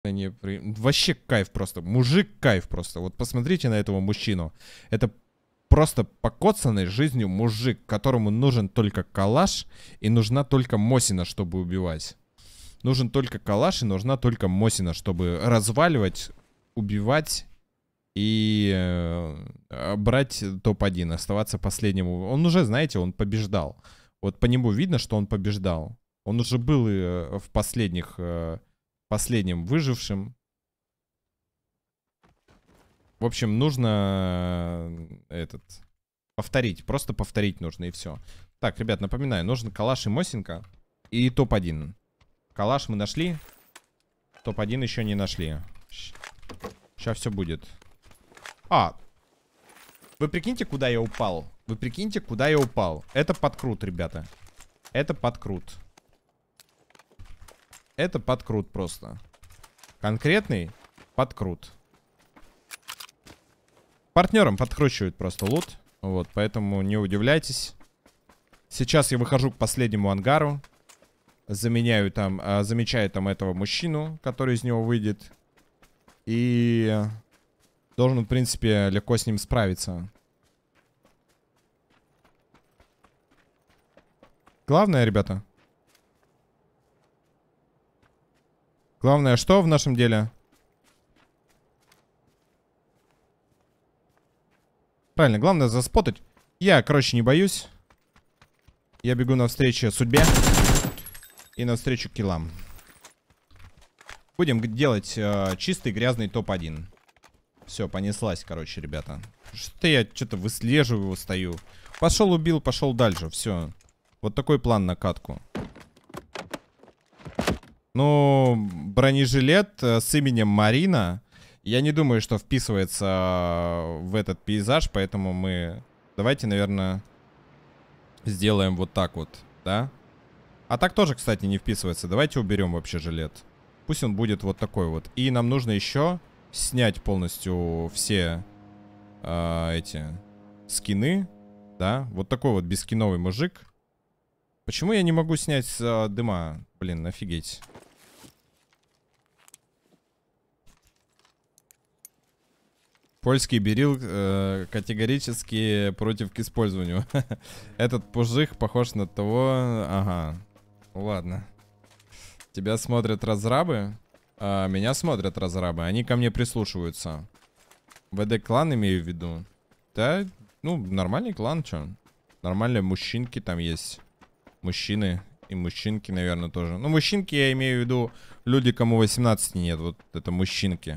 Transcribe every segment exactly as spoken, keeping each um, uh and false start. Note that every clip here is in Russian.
Не, при... Вообще кайф просто. Мужик кайф просто. Вот посмотрите на этого мужчину. Это просто покоцанный жизнью мужик, которому нужен только калаш и нужна только Мосина, чтобы убивать. Нужен только калаш и нужна только Мосина, чтобы разваливать, убивать и э, брать топ один, оставаться последним. Он уже, знаете, он побеждал. Вот по нему видно, что он побеждал. Он уже был э, в последних... Э, последним выжившим. В общем, нужно этот повторить. Просто повторить нужно, и все. Так, ребят, напоминаю, нужен калаш и Мосинка. И топ один. Калаш мы нашли. топ один еще не нашли. Сейчас все будет. А! Вы прикиньте, куда я упал. Вы прикиньте, куда я упал. Это подкрут, ребята. Это подкрут. Это подкрут просто. Конкретный подкрут. Партнерам подкручивают просто лут. Вот, поэтому не удивляйтесь. Сейчас я выхожу к последнему ангару. Заменяю там, а, замечаю там этого мужчину, который из него выйдет. И должен, в принципе, легко с ним справиться. Главное, ребята... Главное, что в нашем деле? Правильно, главное заспотать. Я, короче, не боюсь. Я бегу навстречу судьбе. И навстречу киллам. Будем делать э, чистый грязный топ один. Все, понеслась, короче, ребята. Что я что-то выслеживаю, стою. Пошел, убил, пошел дальше. Все. Вот такой план на катку. Ну, бронежилет с именем Марина, я не думаю, что вписывается в этот пейзаж, поэтому мы... Давайте, наверное, сделаем вот так вот, да? А так тоже, кстати, не вписывается. Давайте уберем вообще жилет. Пусть он будет вот такой вот. И нам нужно еще снять полностью все э, эти скины, да? Вот такой вот бескиновый мужик. Почему я не могу снять с э, дыма? Блин, офигеть. Польский берил э, категорически против к использованию. Этот пужик похож на того... Ага. Ладно. Тебя смотрят разрабы? А, меня смотрят разрабы. Они ко мне прислушиваются. ВД-клан имею в виду. Да, ну, нормальный клан, чё. Нормальные мужчинки там есть. Мужчины и мужчинки, наверное, тоже. Ну, мужчинки я имею в виду люди, кому восемнадцати нет. Вот это мужчинки.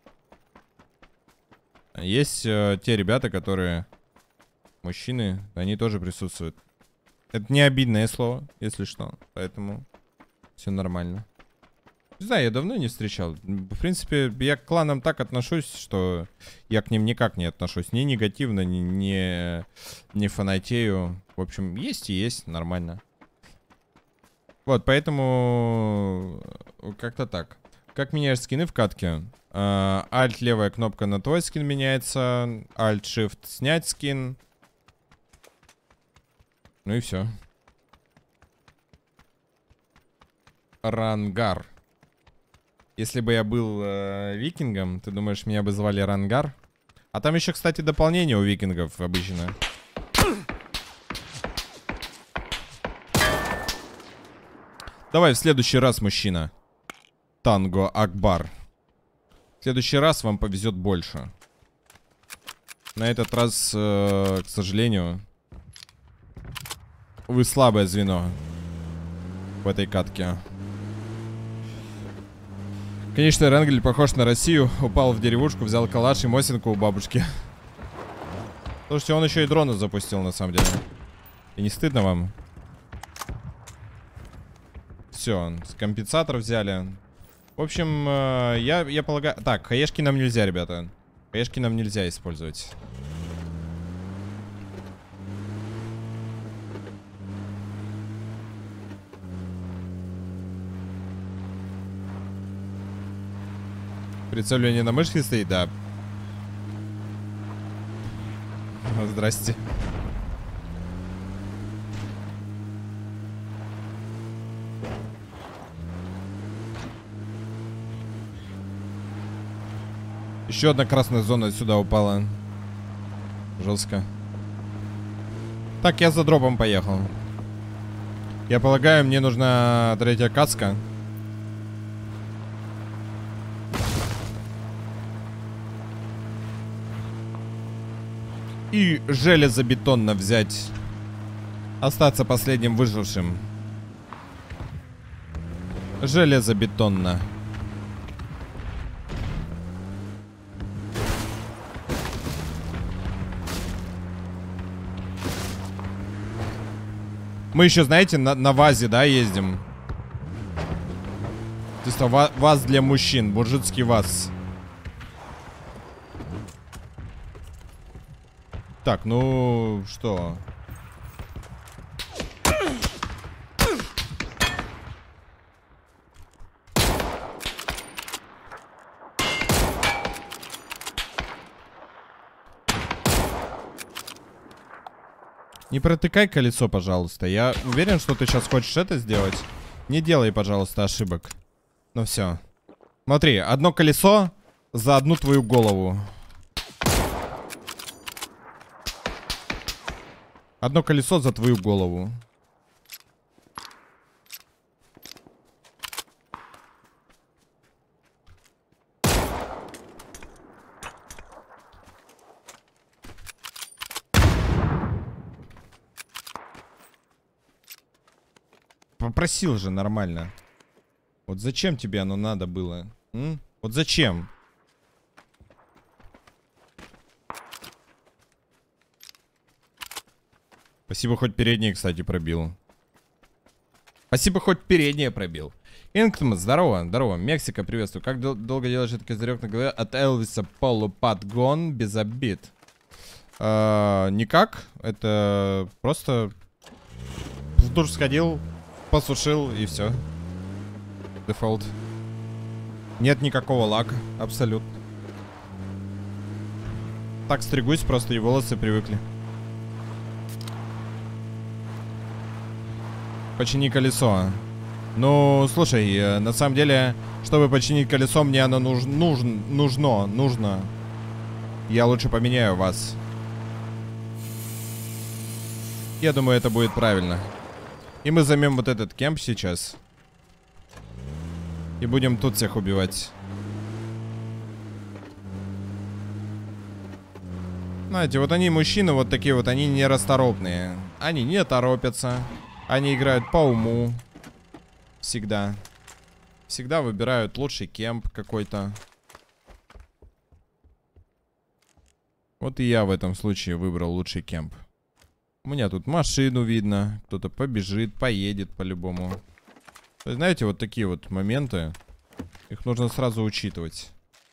Есть э, те ребята, которые... Мужчины, они тоже присутствуют. Это не обидное слово, если что. Поэтому все нормально. Не знаю, я давно не встречал. В принципе, я к кланам так отношусь, что я к ним никак не отношусь. Ни негативно, ни, ни, ни фанатею. В общем, есть и есть, нормально. Вот, поэтому... Как-то так. Как меняешь скины в катке? Alt, левая кнопка на твой скин меняется. Alt, Shift, снять скин. Ну и все. Рангар. Если бы я был э, викингом, ты думаешь, меня бы звали Рангар? А там еще, кстати, дополнение у викингов обычно. Давай в следующий раз, мужчина. Танго Акбар. В следующий раз вам повезет больше. На этот раз, э, к сожалению, вы слабое звено в этой катке. Конечно, Рангель похож на Россию. Упал в деревушку, взял калаш и Мосинку у бабушки. Слушайте, он еще и дрона запустил, на самом деле. И не стыдно вам? Все, с компенсатор взяли. В общем, э, я, я полагаю... Так, хаешки нам нельзя, ребята. Хаешки нам нельзя использовать. Прицеливание на мышке стоит, да. Здрасте. Еще одна красная зона сюда упала. Жестко. Так, я за дропом поехал. Я полагаю, мне нужна третья каска. И железобетонно взять. Остаться последним выжившим. Железобетонно. Мы еще, знаете, на, на ВАЗе, да, ездим. Чисто ва ВАЗ для мужчин. Мужицкий ВАЗ. Так, ну что? Не протыкай колесо, пожалуйста. Я уверен, что ты сейчас хочешь это сделать. Не делай, пожалуйста, ошибок. Ну все. Смотри, одно колесо за одну твою голову. Одно колесо за твою голову. Попросил же нормально. Вот зачем тебе оно надо было? М? Вот зачем? Спасибо, хоть переднее, кстати, пробил. Спасибо, хоть переднее пробил. Инктом, здорово, здорово. Мексика, приветствую. Как дол долго делаешь этот козырек на голове от Элвиса полуподгон без обид? А, никак. Это просто в душ сходил, посушил и все. Дефолт. Нет никакого лака. Абсолютно. Так стригусь, просто и волосы привыкли. Почини колесо. Ну, слушай, на самом деле, чтобы починить колесо, мне оно нуж нужно, нужно, нужно. Я лучше поменяю вас. Я думаю, это будет правильно. И мы займем вот этот кемп сейчас. И будем тут всех убивать. Знаете, вот они, мужчины, вот такие вот, они нерасторопные. Они не торопятся. Они играют по уму. Всегда. Всегда выбирают лучший кемп какой-то. Вот и я в этом случае выбрал лучший кемп. У меня тут машину видно. Кто-то побежит, поедет по-любому. То есть, знаете, вот такие вот моменты. Их нужно сразу учитывать.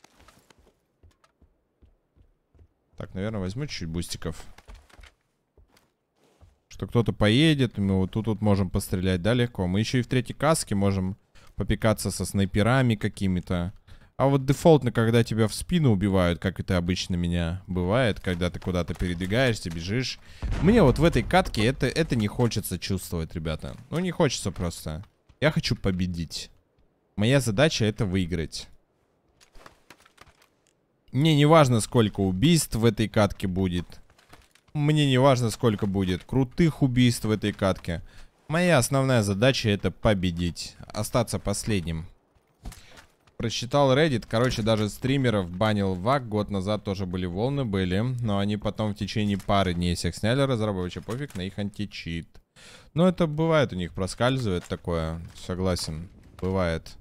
Так, наверное, возьму чуть-чуть бустиков. Что кто-то поедет, мы вот тут вот можем пострелять, да, легко. Мы еще и в третьей каске можем попикаться со снайперами какими-то. А вот дефолтно, когда тебя в спину убивают, как это обычно меня бывает, когда ты куда-то передвигаешься, бежишь. Мне вот в этой катке это, это не хочется чувствовать, ребята. Ну, не хочется просто. Я хочу победить. Моя задача это выиграть. Мне не важно, сколько убийств в этой катке будет. Мне не важно, сколько будет крутых убийств в этой катке. Моя основная задача это победить. Остаться последним. Прочитал Reddit. Короче, даже стримеров банил ВАК. Год назад тоже были волны, были. Но они потом в течение пары дней всех сняли. Разработчик пофиг на их античит. Но это бывает у них, проскальзывает такое. Согласен. Бывает.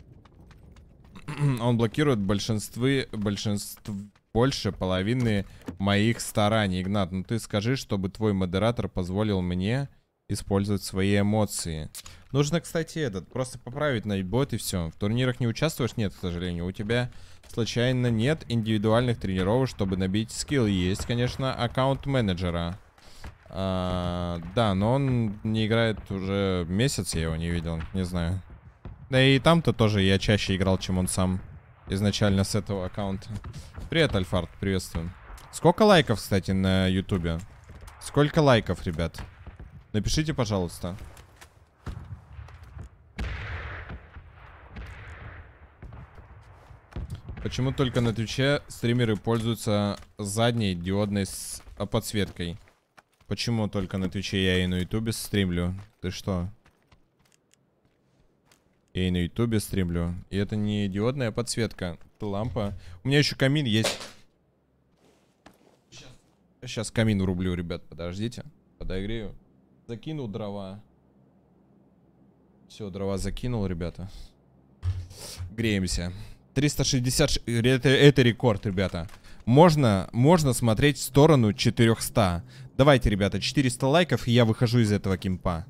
Он блокирует большинствы, большинство, больше половины моих стараний. Игнат, ну ты скажи, чтобы твой модератор позволил мне использовать свои эмоции. Нужно, кстати, этот, просто поправить найтбот и все. В турнирах не участвуешь? Нет, к сожалению. У тебя случайно нет индивидуальных тренировок, чтобы набить скилл. Есть, конечно, аккаунт менеджера. А, да, но он не играет уже месяц, я его не видел, не знаю. Да и там-то тоже я чаще играл, чем он сам. Изначально с этого аккаунта. Привет, Альфард, приветствую. Сколько лайков, кстати, на ютубе? Сколько лайков, ребят? Напишите, пожалуйста. Почему только на Твиче стримеры пользуются задней диодной с подсветкой? Почему только на Твиче я и на Ютубе стримлю? Ты что? Я и на Ютубе стримлю. И это не диодная подсветка. Это лампа. У меня еще камин есть. Сейчас, Сейчас камин врублю, ребят. Подождите. Подогрею. Закинул дрова. Все, дрова закинул, ребята. Греемся. триста шестьдесят... Это, это рекорд, ребята. Можно, можно смотреть в сторону четыреста. Давайте, ребята, четыреста лайков, и я выхожу из этого кемпа.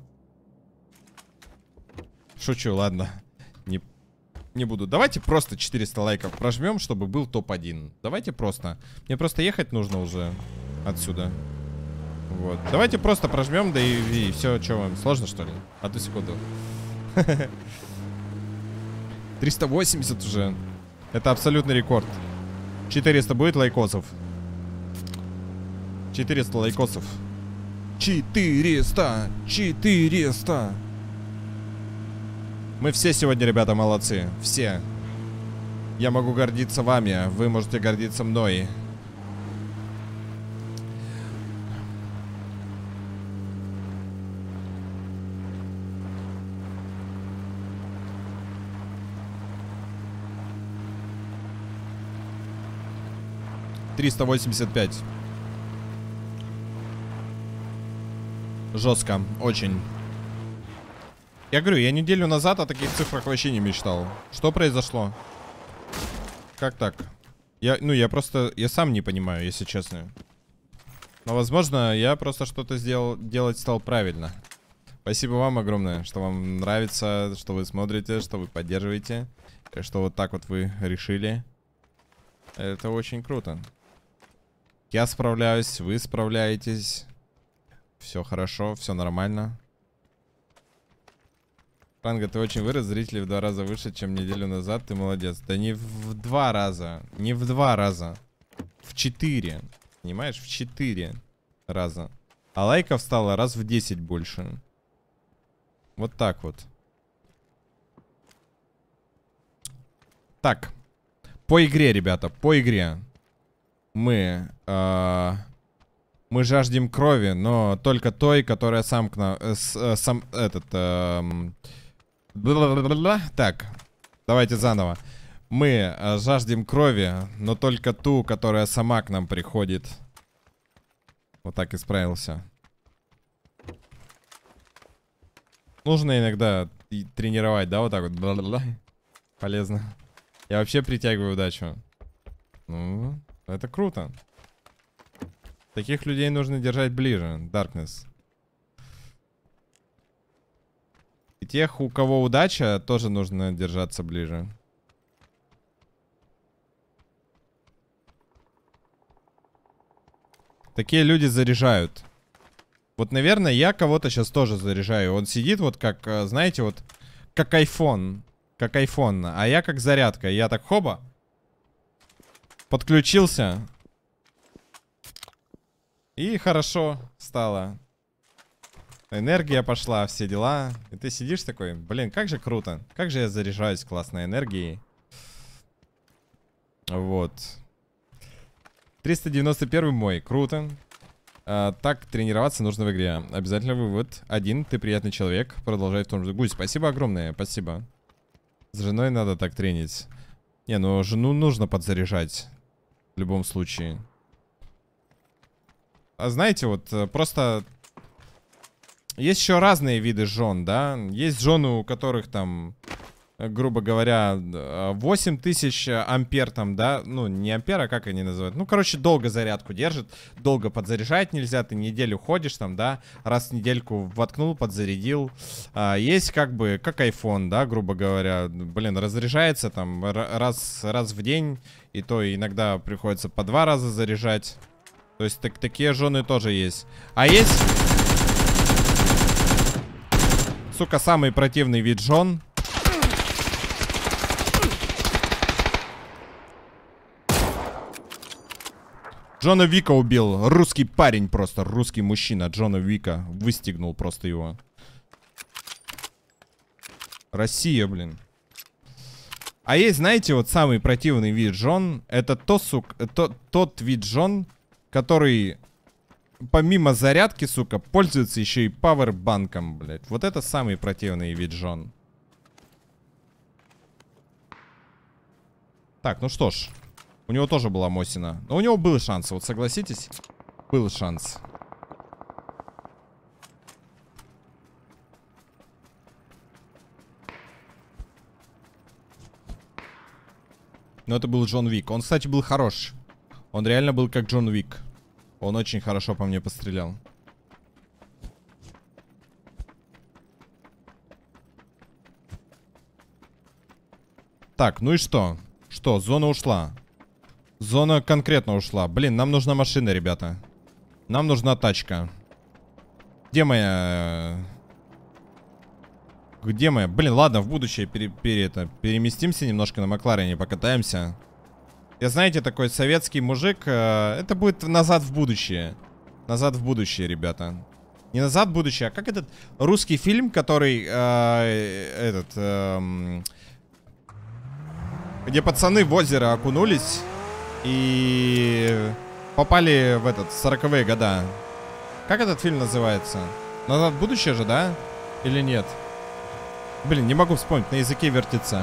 Шучу, ладно. Не, не буду. Давайте просто четыреста лайков прожмем, чтобы был топ один. Давайте просто. Мне просто ехать нужно уже отсюда. Вот. Давайте просто прожмем, да и, и все. Что вам, сложно, что ли? Одну секунду. триста восемьдесят уже. Это абсолютный рекорд. четыреста будет лайкосов? четыреста лайкосов. четыреста! четыреста! Мы все сегодня, ребята, молодцы. Все. Я могу гордиться вами. Вы можете гордиться мной. триста восемьдесят пять. Жестко. Очень. Я говорю, я неделю назад о таких цифрах вообще не мечтал. Что произошло? Как так? Я, ну, я просто... Я сам не понимаю, если честно. Но, возможно, я просто что-то сделал, делать стал правильно. Спасибо вам огромное, что вам нравится, что вы смотрите, что вы поддерживаете. Что вот так вот вы решили. Это очень круто. Я справляюсь, вы справляетесь. Все хорошо, все нормально. Франго, ты очень вырос, зрители в два раза выше, чем неделю назад. Ты молодец. Да не в два раза. Не в два раза. В четыре. Понимаешь? В четыре раза. А лайков стало раз в десять больше. Вот так вот. Так. По игре, ребята. По игре. Мы... Э Мы жаждем крови, но только той, которая сам к нам... Э, с, э, сам... Этот... Э, бла-бла-бла-бла. Так. Давайте заново. Мы э, жаждем крови, но только ту, которая сама к нам приходит. Вот так исправился. Нужно иногда и тренировать, да, вот так вот. Бла-бла-бла. Полезно. Я вообще притягиваю удачу. Ну, это круто. Таких людей нужно держать ближе. Darkness. И тех, у кого удача, тоже нужно держаться ближе. Такие люди заряжают. Вот, наверное, я кого-то сейчас тоже заряжаю. Он сидит вот как, знаете, вот как iPhone. Как iPhone. А я как зарядка. Я так хоба. Подключился. И хорошо стало. Энергия пошла, все дела. И ты сидишь такой, блин, как же круто. Как же я заряжаюсь классной энергией. Вот. триста девяносто первый мой, круто. а, Так тренироваться нужно в игре. Обязательно вывод. Один, ты приятный человек. Продолжай в том же. Гусь, спасибо огромное, спасибо. С женой надо так тренить. Не, ну жену нужно подзаряжать. В любом случае. А знаете, вот просто... Есть еще разные виды жен, да? Есть жены, у которых там, грубо говоря, восемь тысяч ампер там, да? Ну, не ампер, а как они называют? Ну, короче, долго зарядку держит. Долго подзаряжать нельзя. Ты неделю ходишь там, да? Раз в недельку воткнул, подзарядил. а, Есть как бы, как iPhone, да, грубо говоря. Блин, разряжается там раз, раз в день. И то иногда приходится по два раза заряжать. То есть так, такие жены тоже есть. А есть... Сука, самый противный вид жен. Джона Вика убил. Русский парень просто. Русский мужчина. Джона Вика. Выстегнул просто его. Россия, блин. А есть, знаете, вот самый противный вид жен. Это то, сук, то, тот вид жен, который помимо зарядки, сука, пользуется еще и пауэрбанком, блядь. Вот это самый противный вид жен. Так, ну что ж. У него тоже была Мосина. Но у него был шанс, вот согласитесь? Был шанс. Но это был Джон Уик. Он, кстати, был хорош. Он реально был как Джон Уик. Он очень хорошо по мне пострелял. Так, ну и что? Что, зона ушла. Зона конкретно ушла. Блин, нам нужна машина, ребята. Нам нужна тачка. Где моя... Где моя? Блин, ладно, в будущее пере, пере, это, переместимся немножко на Макларене, покатаемся. Я, знаете, такой советский мужик. Э, это будет назад в будущее. Назад в будущее, ребята. Не назад в будущее, а как этот русский фильм, который... Э, этот... Э, где пацаны в озеро окунулись и попали в этот сороковые года. Как этот фильм называется? Назад в будущее же, да? Или нет? Блин, не могу вспомнить, на языке вертится.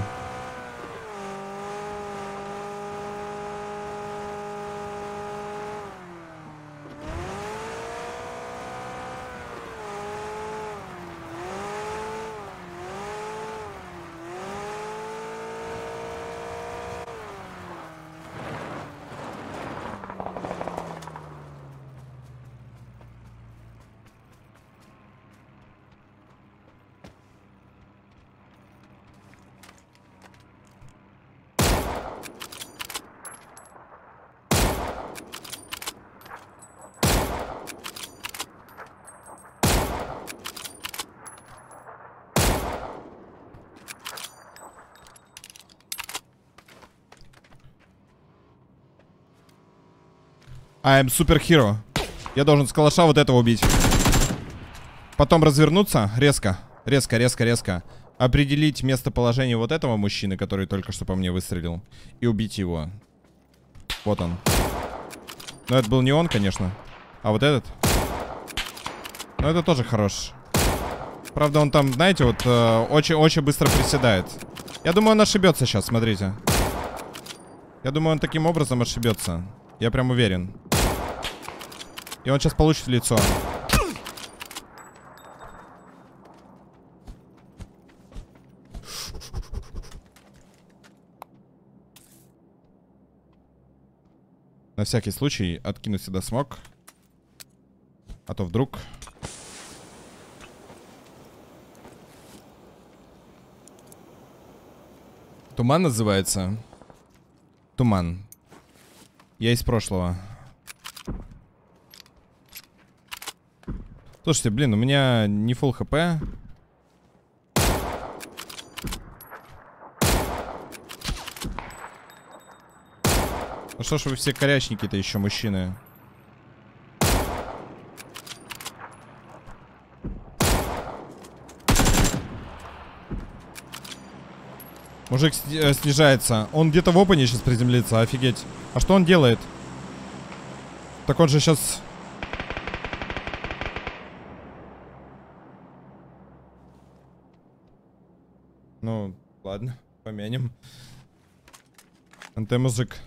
I am superhero. Я должен с калаша вот этого убить. Потом развернуться резко. Резко, резко, резко. Определить местоположение вот этого мужчины, который только что по мне выстрелил. И убить его. Вот он. Но это был не он, конечно. А вот этот. Но это тоже хорош. Правда, он там, знаете, вот очень-очень э, быстро приседает. Я думаю, он ошибется сейчас, смотрите. Я думаю, он таким образом ошибется. Я прям уверен. И он сейчас получит в лицо. На всякий случай откину сюда смог. А то вдруг... Туман называется. Туман. Я из прошлого. Слушайте, блин, у меня не фулл хп. Ну что ж вы все корячники-то еще, мужчины? Мужик снижается. Он где-то в опене сейчас приземлится, офигеть. А что он делает? Так он же сейчас... Ну, ладно, помянем. Анте-мужик.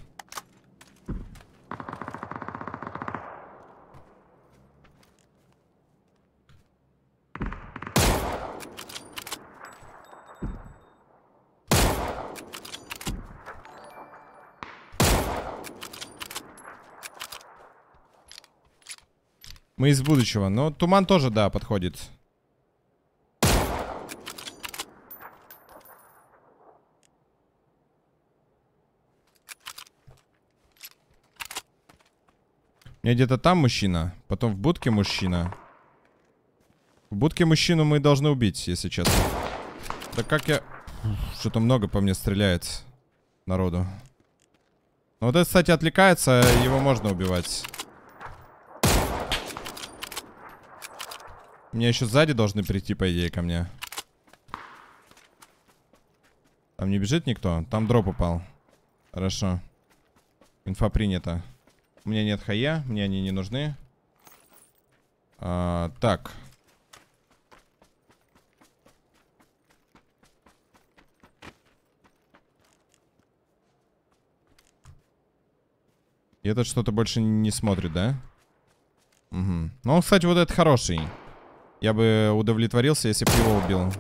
Мы из будущего. Но туман тоже, да, подходит. У меня где-то там мужчина. Потом в будке мужчина. В будке мужчину мы должны убить, если честно. Да как я... Что-то много по мне стреляет народу. Но вот этот, кстати, отвлекается. Его можно убивать. Мне еще сзади должны прийти, по идее, ко мне. Там не бежит никто? Там дроп упал. Хорошо. Инфа принята. У меня нет хая, мне они не нужны. А, так. И этот что-то больше не смотрит, да? Угу. Ну, он, кстати, вот этот хороший. Я бы удовлетворился, если бы его убил.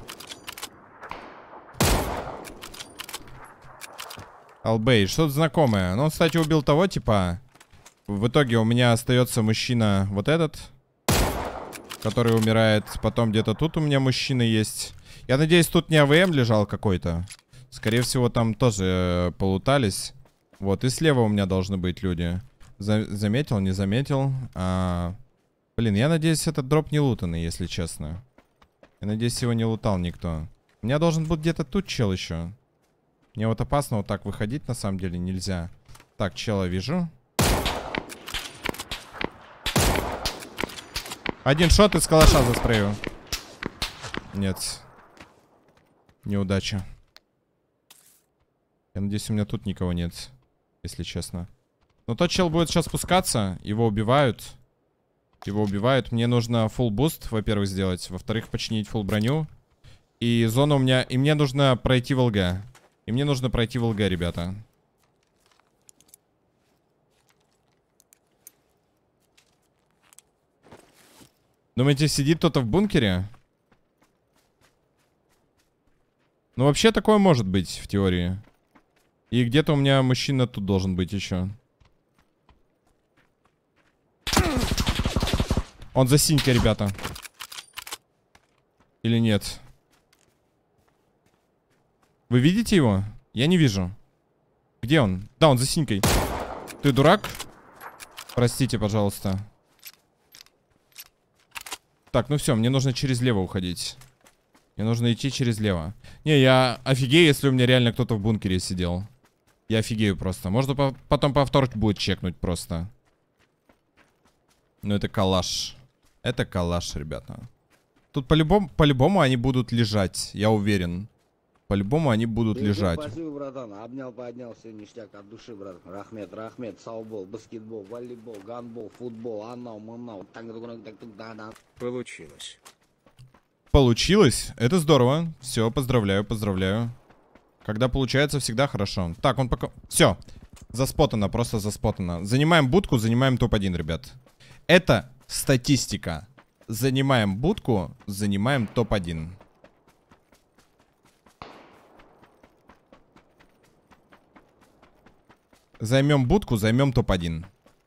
Албей, что-то знакомое. Ну, он, кстати, убил того, типа. В итоге у меня остается мужчина вот этот, который умирает. Потом где-то тут у меня мужчина есть. Я надеюсь, тут не АВМ лежал какой-то. Скорее всего, там тоже э, полутались. Вот, и слева у меня должны быть люди. За заметил, не заметил. А блин, я надеюсь, этот дроп не лутанный, если честно. Я надеюсь, его не лутал никто. У меня должен быть где-то тут чел еще. Мне вот опасно вот так выходить, на самом деле, нельзя. Так, чела вижу. Один шот из калаша заспрею. Нет. Неудача. Я надеюсь, у меня тут никого нет, если честно. Но тот чел будет сейчас спускаться. Его убивают. Его убивают. Мне нужно full буст, во-первых, сделать. Во-вторых, починить full броню. И зона у меня... И мне нужно пройти в ЛГ. И мне нужно пройти в ЛГ, ребята. Думаете, сидит кто-то в бункере? Ну, вообще такое может быть, в теории. И где-то у меня мужчина тут должен быть еще. Он за синькой, ребята. Или нет? Вы видите его? Я не вижу. Где он? Да, он за синькой. Ты дурак? Простите, пожалуйста. Так, ну все, мне нужно через лево уходить. Мне нужно идти через лево. Не, я офигею, если у меня реально кто-то в бункере сидел. Я офигею просто. Можно по потом повторить будет чекнуть просто. Ну это калаш. Это калаш, ребята. Тут по-любому по-любому они будут лежать, я уверен. По-любому они будут Ты лежать. Спасибо, братан. Обнял, поднял, все ништяк от души, брат. Рахмет, рахмет, саубол, баскетбол, волейбол, гандбол, футбол, анау, манау. Получилось. Получилось? Это здорово. Все, поздравляю, поздравляю. Когда получается, всегда хорошо. Так, он пока... Все. Заспотано, просто заспотано. Занимаем будку, занимаем топ один, ребят. Это статистика. Занимаем будку, занимаем топ один. Займем будку, займем топ один.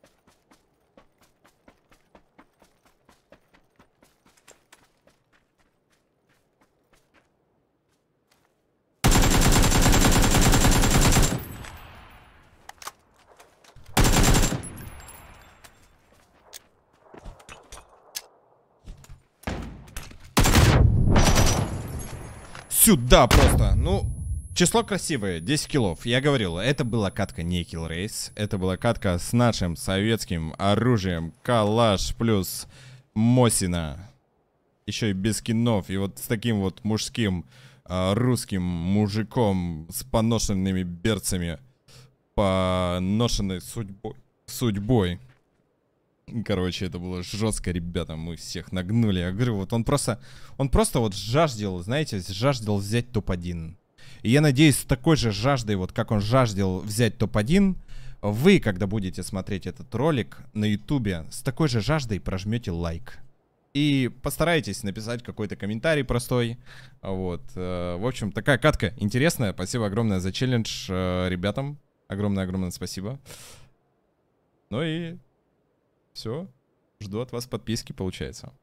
Сюда просто. Ну, число красивое. десять киллов. Я говорил, это была катка не Kill Race. Это была катка с нашим советским оружием. Калаш плюс Мосина. Еще и без скинов. И вот с таким вот мужским э, русским мужиком с поношенными берцами. Поношенной судьбой. Судьбой. Короче, это было жестко, ребята. Мы всех нагнули. Я говорю, вот он просто... Он просто вот жаждал, знаете, жаждал взять топ один. И я надеюсь, с такой же жаждой, вот как он жаждал взять топ один, вы, когда будете смотреть этот ролик на ютубе, с такой же жаждой прожмете лайк. И постарайтесь написать какой-то комментарий простой. Вот. В общем, такая катка интересная. Спасибо огромное за челлендж ребятам. Огромное-огромное спасибо. Ну и... Все. Жду от вас подписки, получается.